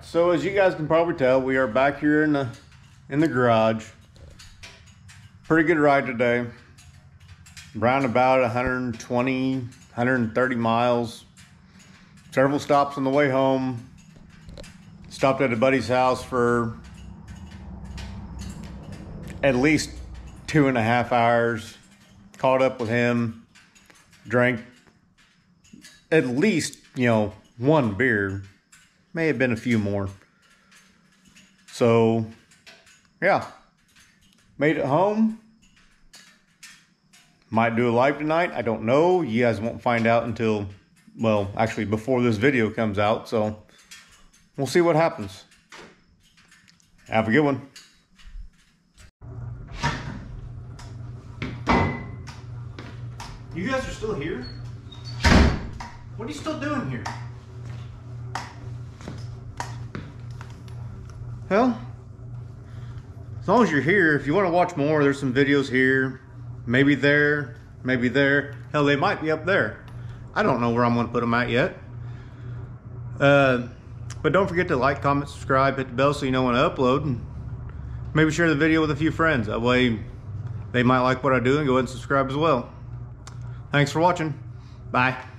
So as you guys can probably tell, we are back here in the garage. Pretty good ride today. Around about 120, 130 miles. Several stops on the way home. Stopped at a buddy's house for at least 2.5 hours. Caught up with him. Drank at least, one beer. May have been a few more. So, yeah. Made it home. Might do a live tonight. I don't know. You guys won't find out until, well, actually before this video comes out. So, we'll see what happens. Have a good one. You guys are still here? What are you still doing here? Well, as long as you're here, if you want to watch more, there's some videos here. Maybe there, maybe there. Hell, they might be up there. I don't know where I'm going to put them at yet. But don't forget to like, comment, subscribe, hit the bell so you know when I upload. And maybe share the video with a few friends. That way they might like what I do and go ahead and subscribe as well. Thanks for watching. Bye.